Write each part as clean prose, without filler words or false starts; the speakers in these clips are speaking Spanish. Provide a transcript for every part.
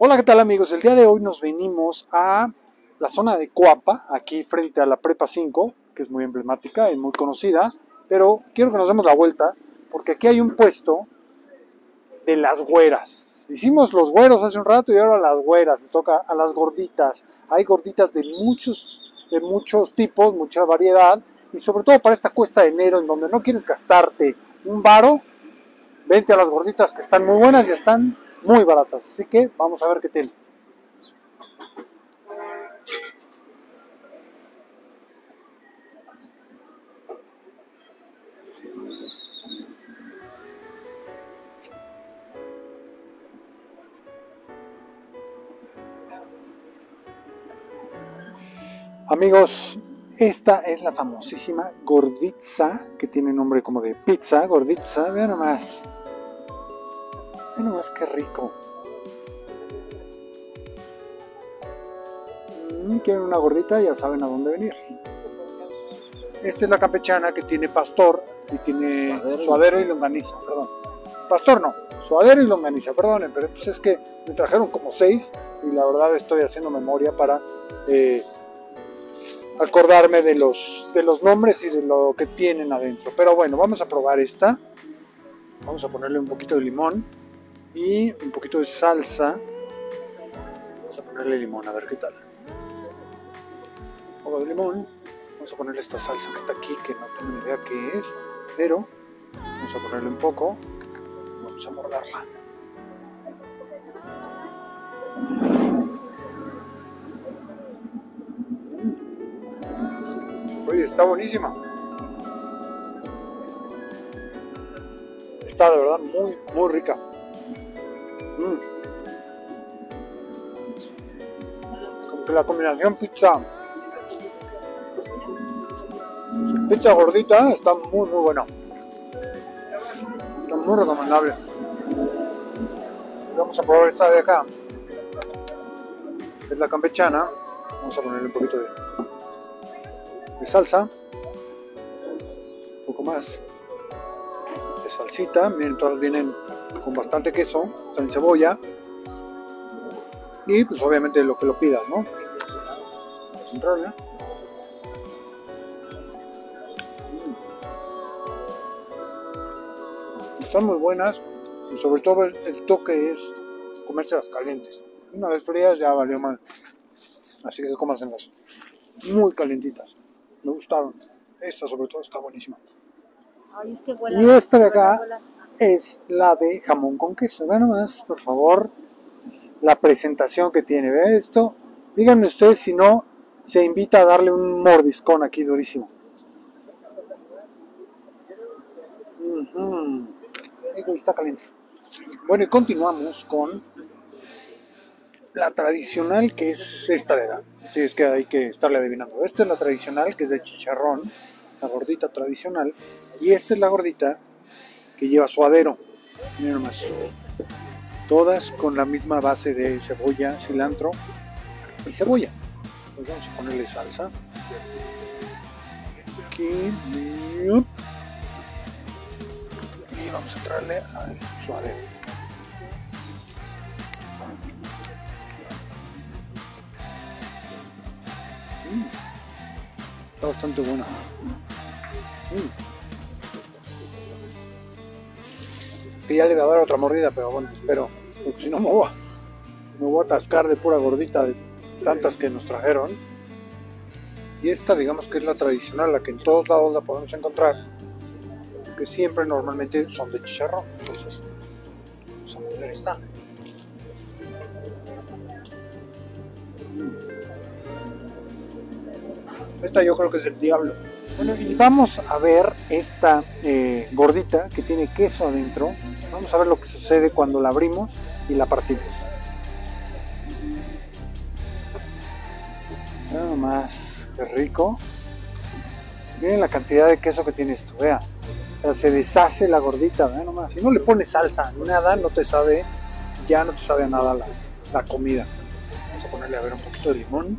Hola, ¿qué tal amigos? El día de hoy nos venimos a la zona de Coapa, aquí frente a la Prepa 5, que es muy emblemática y muy conocida, pero quiero que nos demos la vuelta porque aquí hay un puesto de las güeras. Hicimos los güeros hace un rato y ahora las güeras, le toca a las gorditas. Hay gorditas de muchos tipos, mucha variedad y sobre todo para esta cuesta de enero en donde no quieres gastarte un varo, vente a las gorditas que están muy buenas y están muy baratas. Así que vamos a ver qué tienen. Amigos, esta es la famosísima gorditza, que tiene nombre como de pizza, gorditza. Vean nomás qué rico. ¿Quieren una gordita? Ya saben a dónde venir. Esta es la campechana que tiene pastor y tiene suadero y longaniza, perdón. Pastor no, suadero y longaniza, perdonen, pero pues es que me trajeron como 6 y la verdad estoy haciendo memoria para acordarme de los nombres y de lo que tienen adentro. Pero bueno, vamos a probar esta. Vamos a ponerle un poquito de limón y un poquito de salsa. Vamos a ponerle limón, a ver qué tal. Un poco de limón. Vamos a ponerle esta salsa que está aquí, que no tengo ni idea qué es, pero vamos a ponerle un poco y vamos a mordarla. Oye, está buenísima. Está de verdad muy rica. Como que la combinación pizza gordita está muy buena. Está muy recomendable. Vamos a probar esta de acá. Es la campechana. Vamos a ponerle un poquito de salsa. Un poco más de salsita. Miren, todas vienen con bastante queso. Traen cebolla. Y pues obviamente lo que lo pidas, ¿no? Vamos a entrarle. Están muy buenas. Y sobre todo el toque es comérselas calientes. Una vez frías ya valió mal. Así que cómasenlas muy calientitas. Me gustaron. Esta sobre todo está buenísima. Ay, es que y esta de acá es la de jamón con queso. Vean nomás, por favor, la presentación que tiene. ¿Ve esto? Díganme ustedes si no se invita a darle un mordiscón aquí durísimo. Está caliente. Bueno, y continuamos con la tradicional, que es esta de acá. Sí, es que hay que estarle adivinando. Esta es la tradicional, que es de chicharrón, la gordita tradicional. Y esta es la gordita que lleva suadero. Miren nomás. Todas con la misma base de cebolla, cilantro y cebolla. Pues vamos a ponerle salsa. Aquí. Y vamos a entrarle al suadero. Está bastante buena. Que ya le voy a dar otra mordida, pero bueno, espero, porque si no me voy a atascar de pura gordita de tantas que nos trajeron. Y esta digamos que es la tradicional, la que en todos lados la podemos encontrar, que siempre normalmente son de chicharrón. Entonces vamos a morder esta. Esta yo creo que es el diablo. Bueno, y vamos a ver esta gordita que tiene queso adentro. Vamos a ver lo que sucede cuando la abrimos y la partimos. Nada más, qué rico. Miren la cantidad de queso que tiene esto, vea. O sea, se deshace la gordita, vean nomás. Si no le pones salsa, nada, no te sabe, ya no te sabe a nada la comida. Vamos a ponerle a ver un poquito de limón.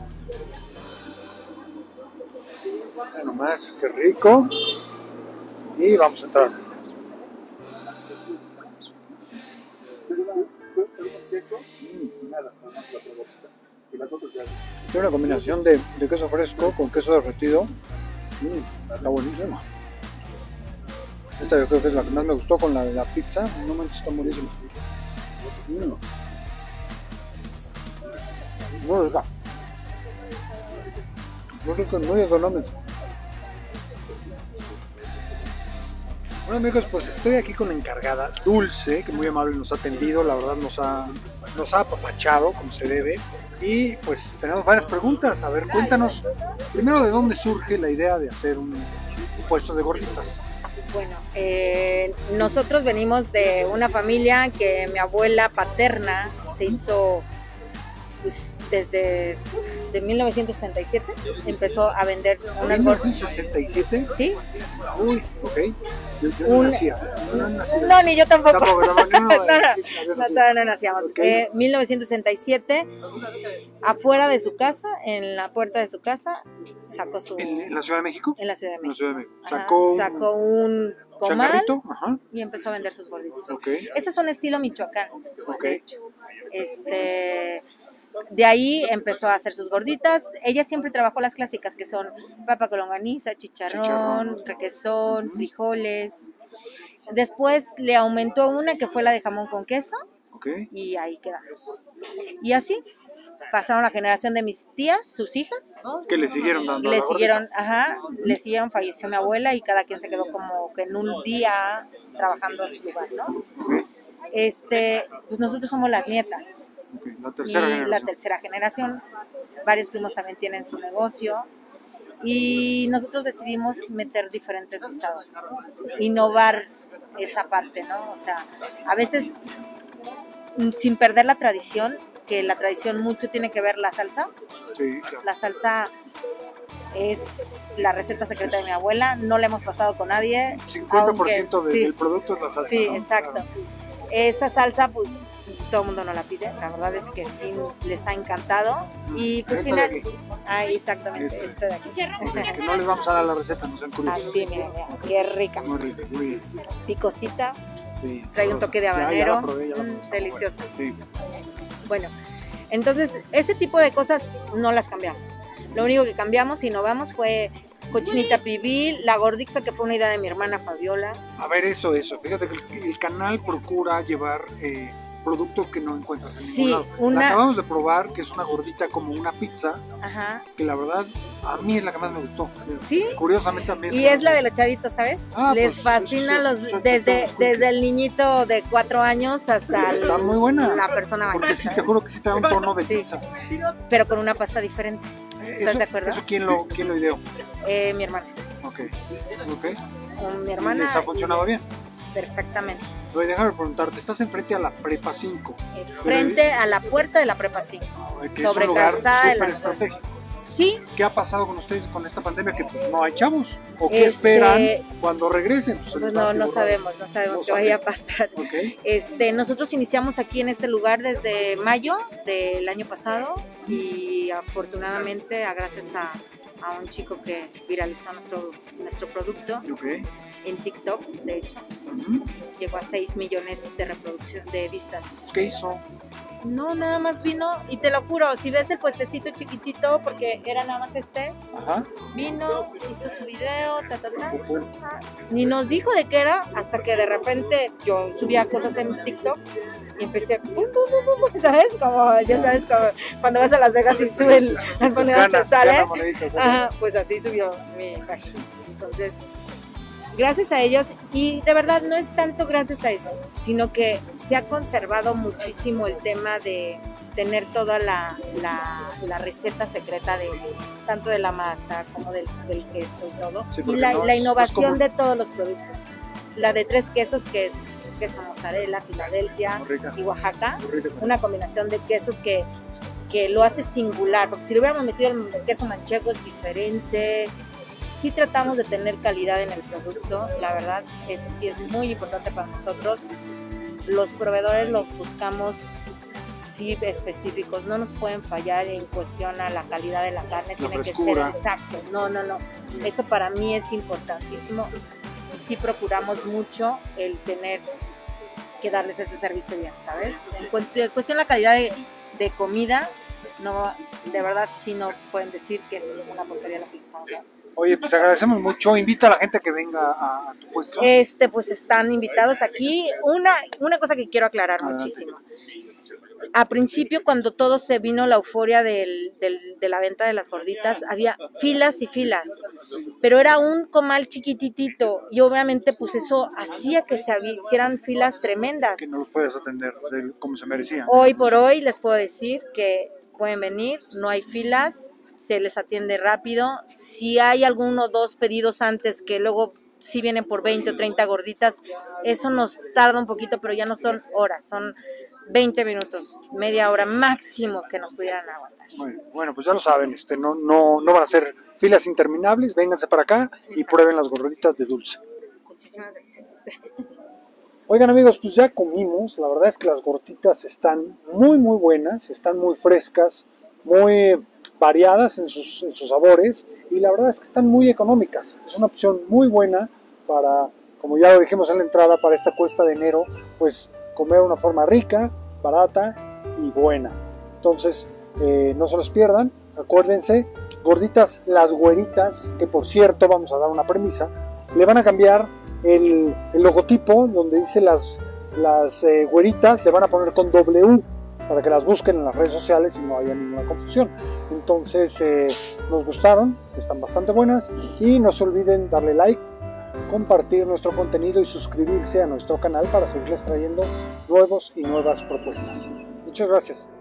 Vean nomás, qué rico. Y vamos a entrar. Tiene una combinación de queso fresco con queso derretido. Está buenísimo. Esta yo creo que es la que más me gustó con la de la pizza. No manches, está buenísima. Muy rica. Muy rica, muy económica. Bueno amigos, pues estoy aquí con la encargada, Dulce, que muy amable nos ha atendido, la verdad nos ha apapachado como se debe. Y pues tenemos varias preguntas. A ver, cuéntanos primero de dónde surge la idea de hacer un puesto de gorditas. Bueno, nosotros venimos de una familia que mi abuela paterna se hizo pues, desde de 1967, empezó a vender unas gorditas. ¿1967? Sí. Uy, ok. Yo no nacía. No, ni yo tampoco. No nacíamos. Okay. 1967, afuera de su casa, en la puerta de su casa, sacó su... ¿En la Ciudad de México? En la Ciudad de México. En la Ciudad de México. Ajá, sacó un comal ajá, y empezó a vender sus gorditas. Okay. Esas son estilo Michoacán, Okay. de hecho. De ahí empezó a hacer sus gorditas. Ella siempre trabajó las clásicas que son papa con longaniza, chicharrón, requesón, frijoles. Después le aumentó una que fue la de jamón con queso. Okay. Y ahí quedamos. Y así pasaron la generación de mis tías, sus hijas. Que le siguieron dando. Le siguieron, le siguieron, falleció mi abuela y cada quien se quedó como que en un día trabajando en su lugar, ¿no? Okay. Pues nosotros somos las nietas. Okay. La tercera generación. Varios primos también tienen su negocio. Y nosotros decidimos meter diferentes guisados, innovar esa parte, ¿no? O sea, a veces sin perder la tradición, que la tradición mucho tiene que ver la salsa. Sí, claro. La salsa es la receta secreta de mi abuela, no la hemos pasado con nadie. 50% del producto es la salsa. Sí, ¿no? Exacto. Claro. Esa salsa, pues todo el mundo nos la pide, la verdad es que sí les ha encantado. Y pues final. Exactamente, este de aquí. Que no les vamos a dar la receta, no sean curiosos. Así, miren, qué rica. Muy rica, muy bien. Picosita. Sí, trae un toque de habanero. Ya deliciosa. Sí. Bueno, entonces ese tipo de cosas no las cambiamos. Lo único que cambiamos y innovamos fue cochinita pibil, la gordixa, que fue una idea de mi hermana Fabiola. A ver, eso. Fíjate que el canal procura llevar producto que no encuentras en ningún lado. La acabamos de probar, que es una gordita como una pizza. Ajá. Que la verdad, a mí es la que más me gustó. Sí. Curiosamente también. Y es la de los chavitos, ¿sabes? Les fascina desde el niñito de 4 años hasta está muy buena. La persona mayor. Porque sí, te juro que sí te da un tono de pizza. Pero con una pasta diferente. ¿Estás de acuerdo? ¿Eso quién lo ideó? Mi hermana. Ok. Con mi hermana. ¿Les ha funcionado bien? Perfectamente. Oye, déjame preguntarte, estás enfrente a la Prepa 5. Frente a la puerta de la Prepa 5. Sobre Calzada de las Dos. Sí. ¿Qué ha pasado con ustedes con esta pandemia? Que pues no hay chavos. ¿O qué esperan cuando regresen? Pues no sabemos qué vaya a pasar. Okay. Nosotros iniciamos aquí en este lugar desde mayo del año pasado y afortunadamente gracias a un chico que viralizó nuestro producto. Okay. En TikTok, de hecho, llegó a 6 millones de reproducción, de vistas. ¿Qué hizo? No, nada más vino, y te lo juro, si ves el puestecito chiquitito, porque era nada más vino, hizo su video, ni nos dijo de qué era, hasta que de repente yo subía cosas en TikTok y empecé a, ¿sabes? Como, ya sabes, como cuando vas a Las Vegas y suben las monedas que salen. Pues así subió mi página. Entonces, gracias a ellos, y de verdad no es tanto gracias a eso, sino que se ha conservado muchísimo el tema de tener toda la receta secreta tanto de la masa como del queso y todo, sí, y la innovación de todos los productos. La de 3 quesos, que es queso mozzarella, Filadelfia y Oaxaca, una combinación de quesos que lo hace singular, porque si le hubiéramos metido el queso manchego es diferente. Sí tratamos de tener calidad en el producto, la verdad, eso sí es muy importante para nosotros. Los proveedores los buscamos sí específicos, no nos pueden fallar en cuestión a la calidad de la carne, tiene que ser exacto. No. Eso para mí es importantísimo y sí procuramos mucho el tener que darles ese servicio bien, ¿sabes? En cuestión a la calidad de comida, no, de verdad sí no pueden decir que es una porquería lo que les estamos dando. Oye, pues te agradecemos mucho. Invita a la gente que venga a tu puesto. Pues están invitados aquí. Una cosa que quiero aclarar muchísimo. A principio, cuando todo se vino la euforia de la venta de las gorditas, había filas y filas, pero era un comal chiquititito y obviamente pues eso hacía que se hicieran filas tremendas. Que no los puedes atender como se merecía. Hoy por hoy les puedo decir que pueden venir, no hay filas, se les atiende rápido. Si hay alguno o dos pedidos antes que luego sí vienen por 20 o 30 gorditas, eso nos tarda un poquito, pero ya no son horas, son 20 minutos, media hora máximo que nos pudieran aguantar. Bueno, pues ya lo saben, no van a ser filas interminables, vénganse para acá y prueben las gorditas de dulce. Muchísimas gracias. Oigan amigos, pues ya comimos, la verdad es que las gorditas están muy buenas, están muy frescas, muy variadas en sus sabores y la verdad es que están muy económicas. Es una opción muy buena para, como ya lo dijimos en la entrada, para esta cuesta de enero, pues comer de una forma rica, barata y buena. Entonces, no se los pierdan, acuérdense, gorditas Las Güeritas, que por cierto, vamos a dar una premisa, le van a cambiar el logotipo donde dice las güeritas, le van a poner con W para que las busquen en las redes sociales y no haya ninguna confusión. Entonces, nos gustaron, están bastante buenas y no se olviden darle like, compartir nuestro contenido y suscribirse a nuestro canal para seguirles trayendo nuevos y nuevas propuestas. Muchas gracias.